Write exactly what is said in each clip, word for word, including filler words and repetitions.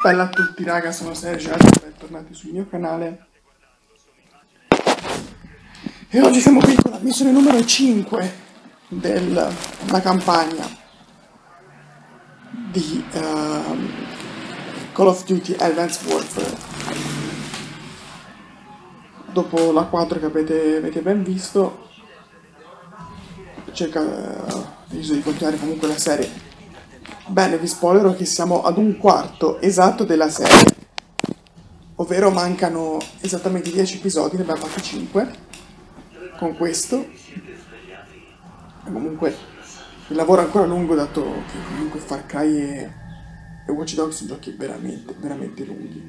Bella a tutti raga, sono Sergio, bentornati sul mio canale. E oggi siamo qui con la missione numero cinque della campagna di uh, Call of Duty Advanced Warfare. Dopo la quattro che avete, avete ben visto, cerca uh, deciso di continuare comunque la serie. Bene, vi spoilerò che siamo ad un quarto esatto della serie, ovvero mancano esattamente dieci episodi, ne abbiamo fatti cinque con questo. E comunque il lavoro è ancora lungo, dato che comunque Far Cry e, e Watch Dogs sono giochi veramente, veramente lunghi.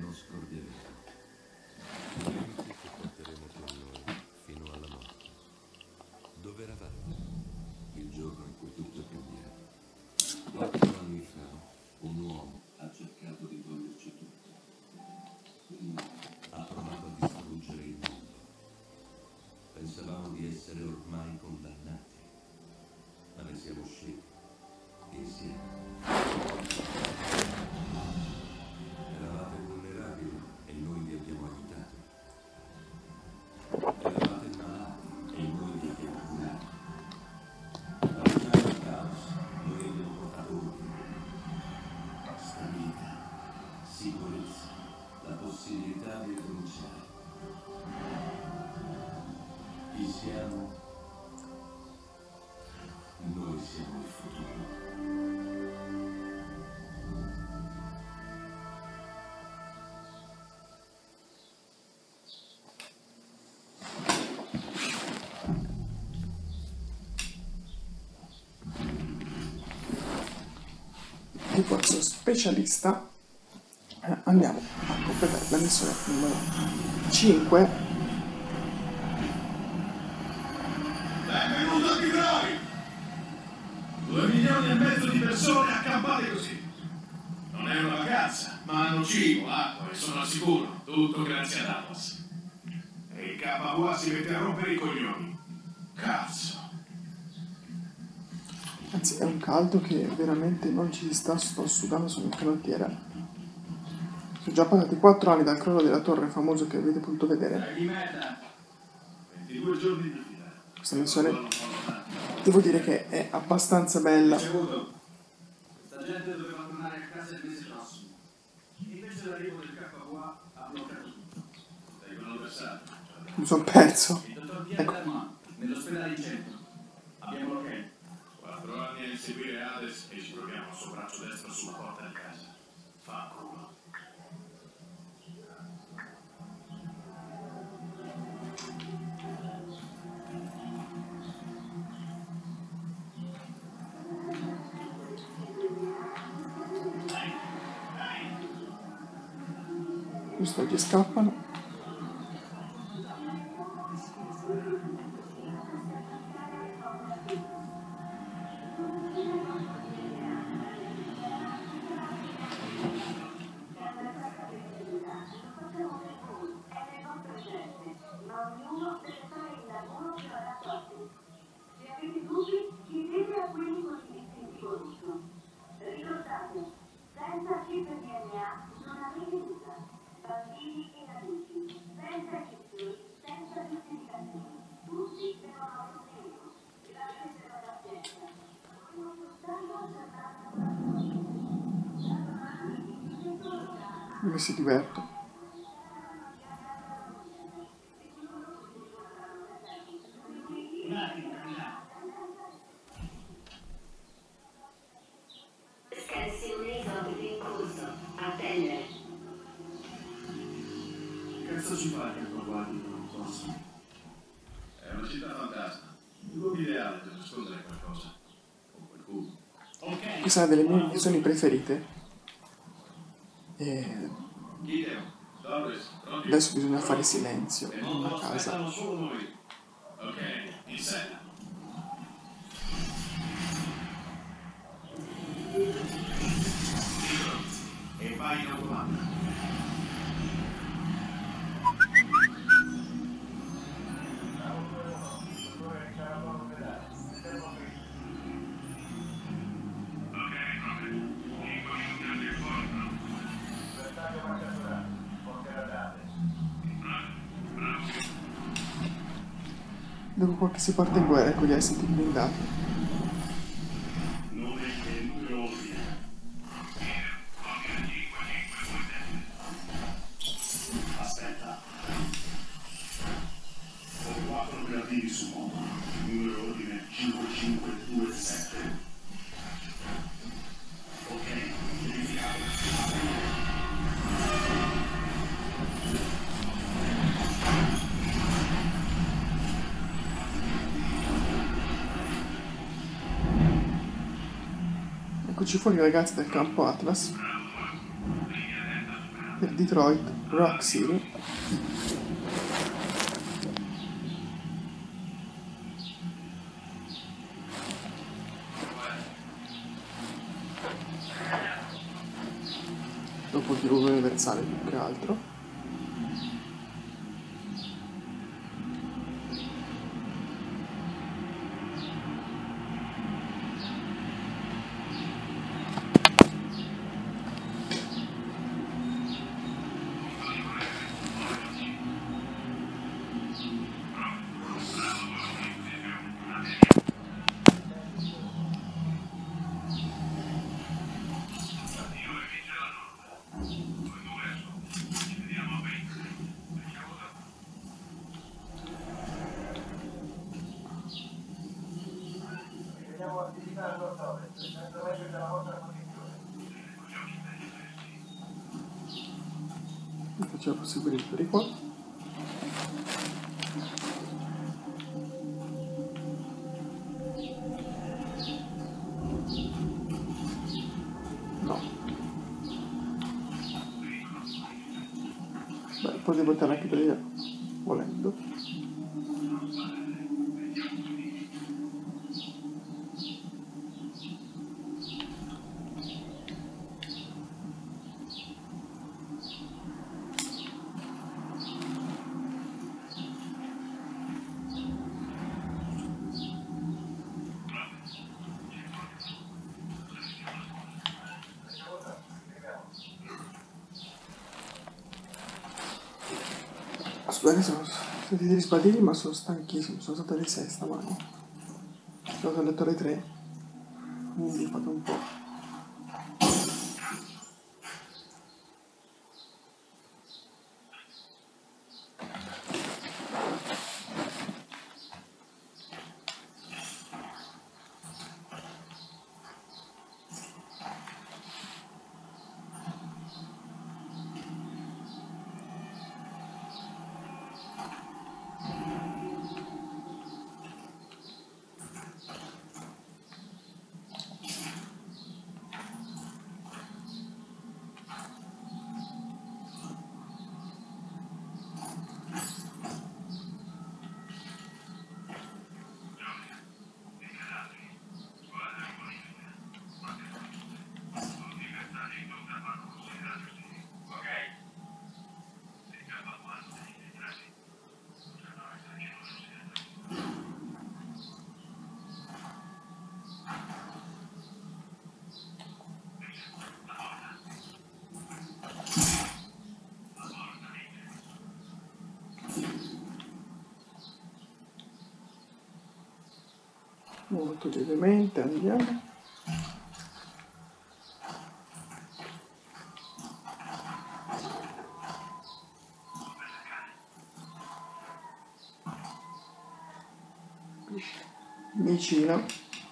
Di questo specialista eh, andiamo a completare la missione numero cinque. Benvenuto a Tigray! Due milioni e mezzo di persone accampate così. Non è una vacanza, ma hanno cibo, acqua e sono al sicuro. Tutto grazie ad Atlas. E il K V A si mette a rompere i coglioni. Cazzo. Anzi, è un caldo che veramente non ci sta, sto sudando sulla canottiera. Sono già passati quattro anni dal crollo della torre famoso che avete potuto vedere. ventidue giorni di fila. Questa missione devo dire che è abbastanza bella. Questa gente doveva tornare a casa il mese prossimo. Invece l'arrivo del K V A ha bloccato tutto. Vengono versati. Mi sono perso. Il dottor Pierre nell'ospedale di centro. Abbiamo l'ok. Quattro anni a inseguire Hades e ci proviamo al suo braccio destro sulla porta di casa. Fa culo. Giusto, gli scappano. Dove si diverte. Scansione esotico in corso. A pelle. Che cazzo ci fai che non guardi con un posto? È una città fantasma. Il luogo ideale per nascondere qualcosa. O qualcuno. Ok. Questa è una delle mie missioni preferite. E adesso bisogna fare silenzio in una casa. Ok, in sella. E vai in automatico. Ok, Dopo un po' che si porta in guerra con gli assetti blindati. Non è che il numero ordine. Aspetta. Ho quattro operativi su moto. Numero ordine cinque cinque due sette. Ok, verificato. Eccoci fuori ragazzi dal campo Atlas per Detroit Rock City. Dopo il diluvio universale più che altro. Mi faceva proseguire per qua. No. Beh, poi devo andare anche da lì, volendo. Scusate, sono stati degli sbadini, ma sono stanchissimo, sono state alle sei stamani. Sono andato a letto alle tre, quindi fate un po'. Molto lievemente andiamo. Vicino.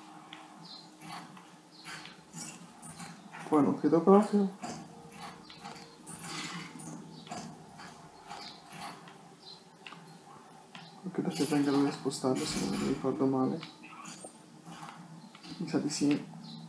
Poi non credo proprio. Non credo che venga lui a spostarlo, se non mi ricordo male. Mi sa di sì.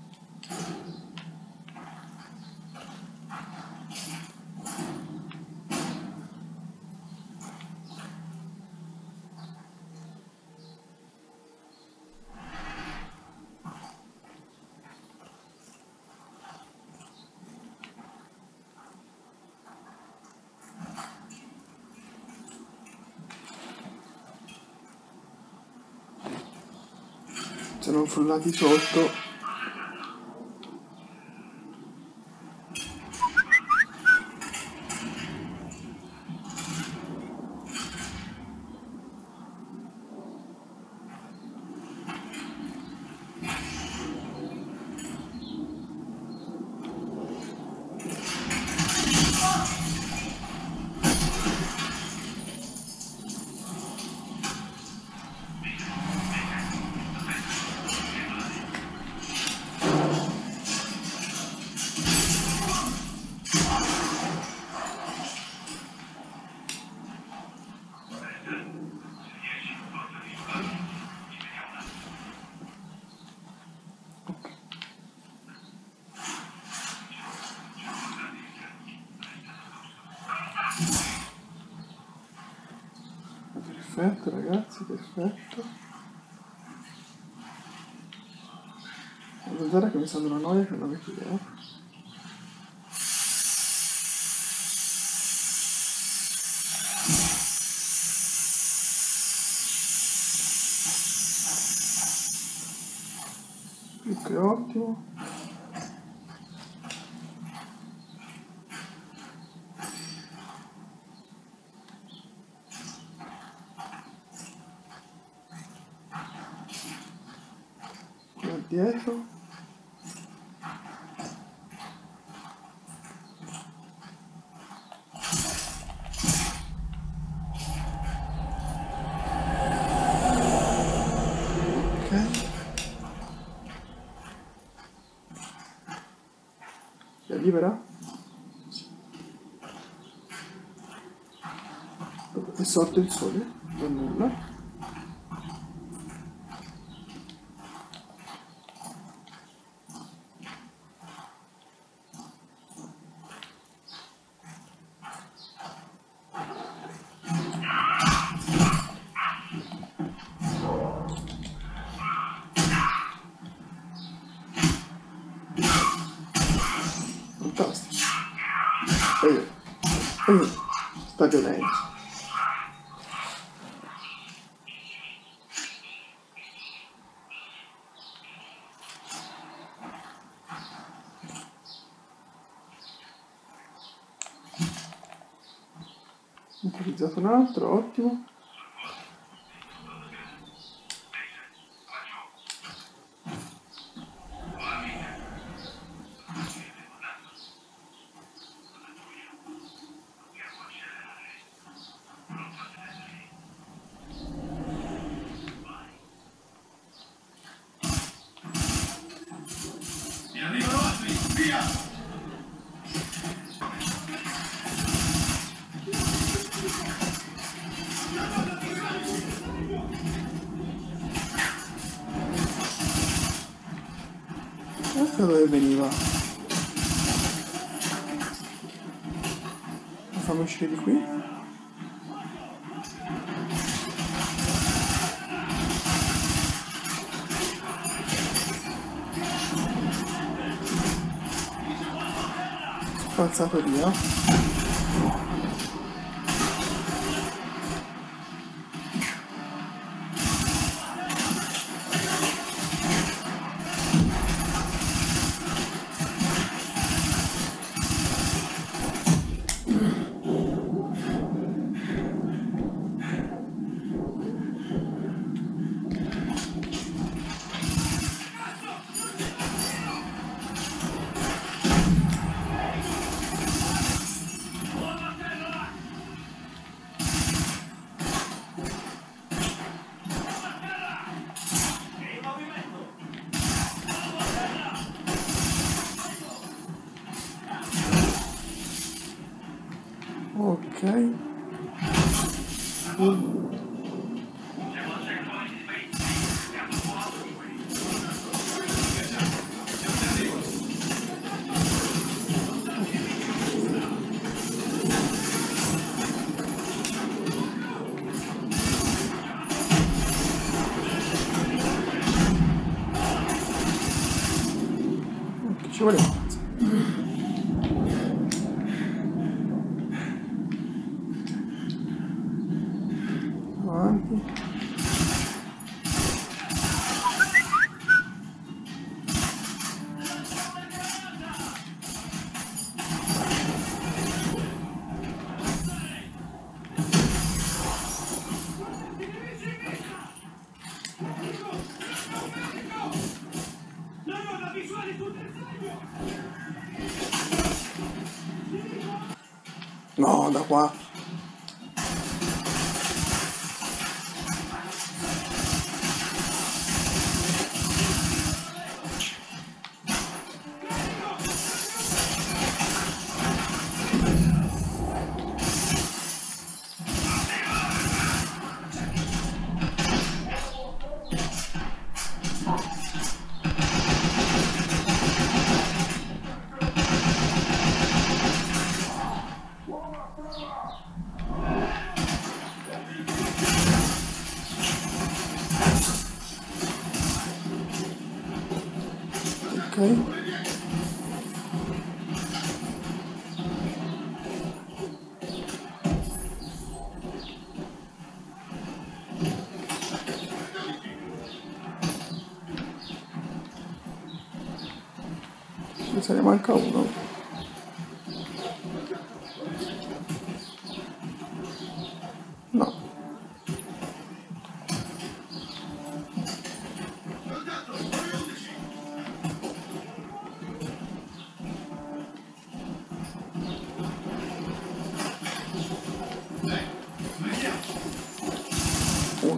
Sono frullati sotto. Perfetto ragazzi, perfetto. Devo guardare che mi sembra una noia che non avete idea. Più che ottimo. Qua dietro. È libera? Sì. È sotto il sole, non nulla. Fantastico. E e sta violento. Ho utilizzato un altro, ottimo. Ne arrivano altri, via! Guarda da dove veniva. Fammi uscire di qui. Spazzato via. Ok. Mm. Ok, ci vuole forza. Avanti. No, da qua. Ok. Mi se ne manca uno. No. Uno.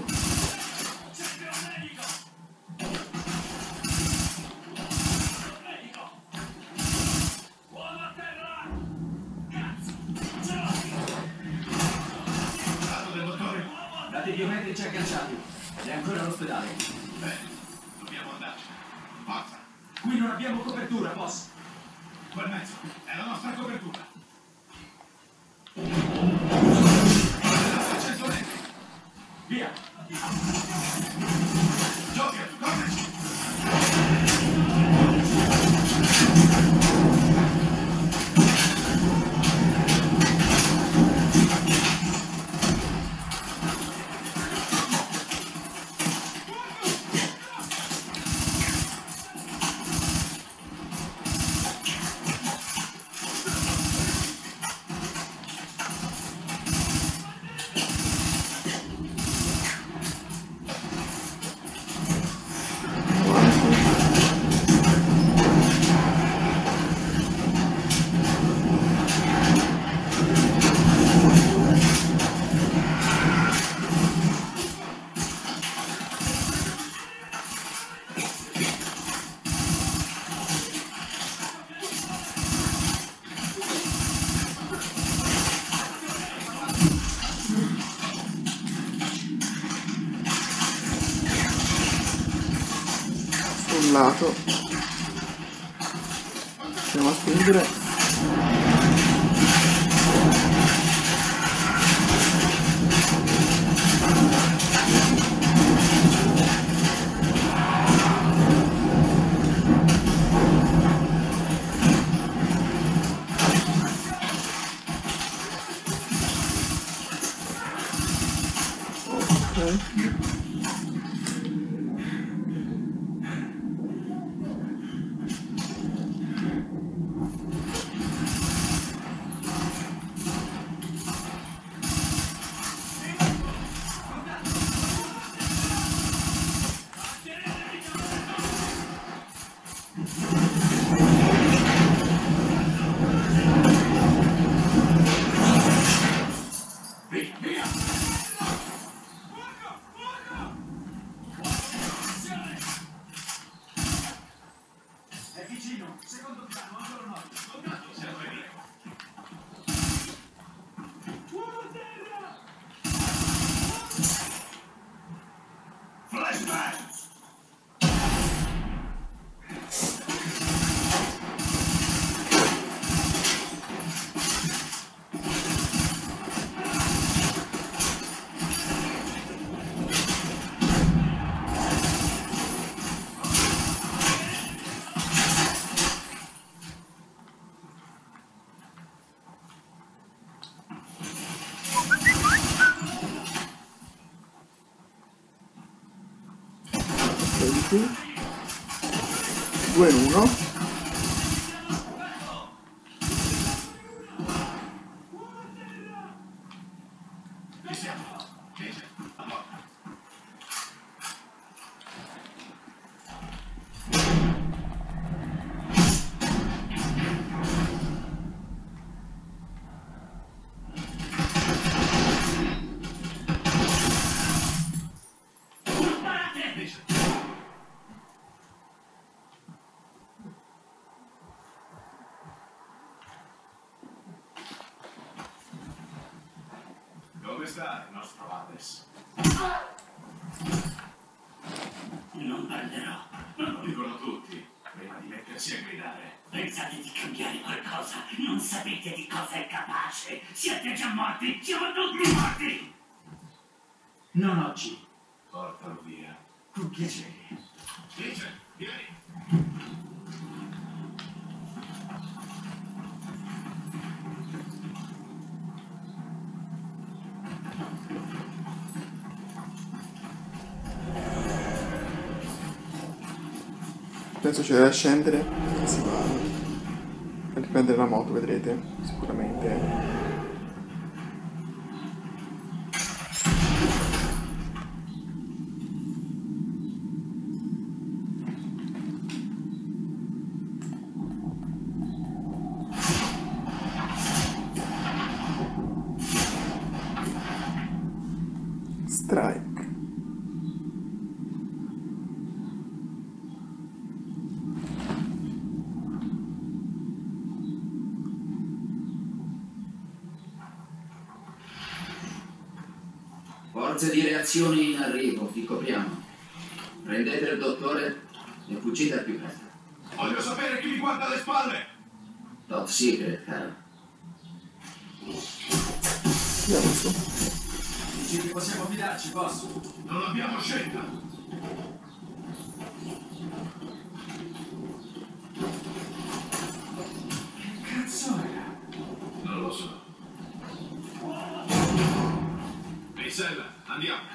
Dati biometrici agganciati. È ancora all'ospedale. Bene, dobbiamo andarci. Forza. Qui non abbiamo copertura, boss. Quel mezzo è la nostra copertura. Via. Joker, correci. Sul lato. Andiamo a spingere. Ok. È vicino, secondo piano, ancora no. Contatto, siamo lì. Uomo terra! Flashback! sedici. due in uno. Ci siamo. Dice, allora. Dice. Dove sta il nostro Hades? Non parlerò. Lo dicono tutti, prima di mettersi a gridare. Pensate di cambiare qualcosa? Non sapete di cosa è capace. Siete già morti. Siamo tutti morti. Non oggi. Portalo via. Con piacere. Dice, vieni. Adesso c'è da scendere e si va a riprendere la moto, vedrete, sicuramente. Strike. Forze di reazione in arrivo, vi copriamo. Prendete il dottore e fuggite al più presto. Voglio sapere chi mi guarda alle spalle! Top secret, caro. Andiamo su. Dici che possiamo fidarci, boss? Non abbiamo scelta! Che cazzo era? Non lo so. Ehi, andiamo!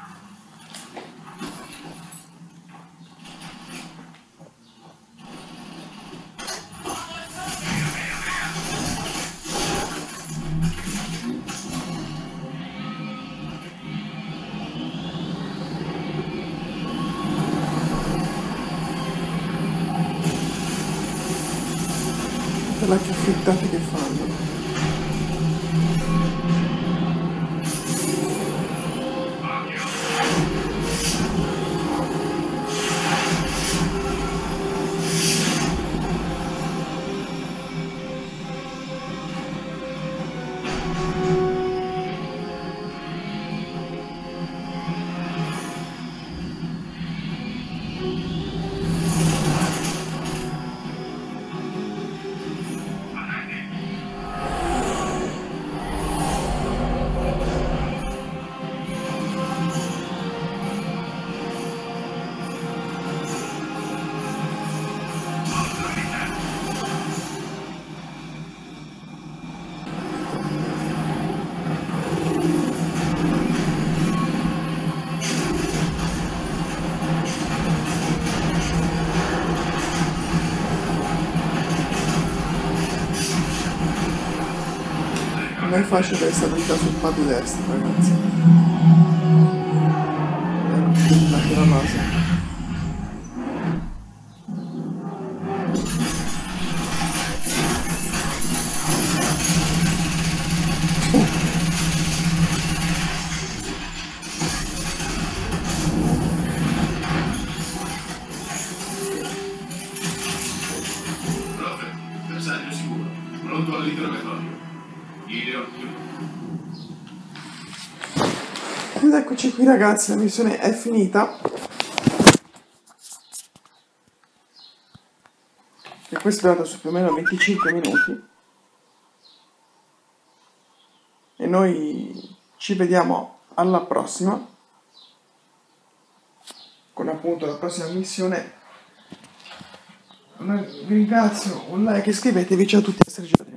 Guarda che frittati che fanno. Non è facile per stabilità sul pad destro, ragazzi. È anche la base. Robert, bersaglio sicuro. Pronto all'interrogatorio. Gideon, Ed eccoci qui ragazzi, la missione è finita. E questo è dato su più o meno venticinque minuti. E noi ci vediamo alla prossima. Con appunto la prossima missione. Vi ringrazio, un like, iscrivetevi, ciao a tutti, a Sergio.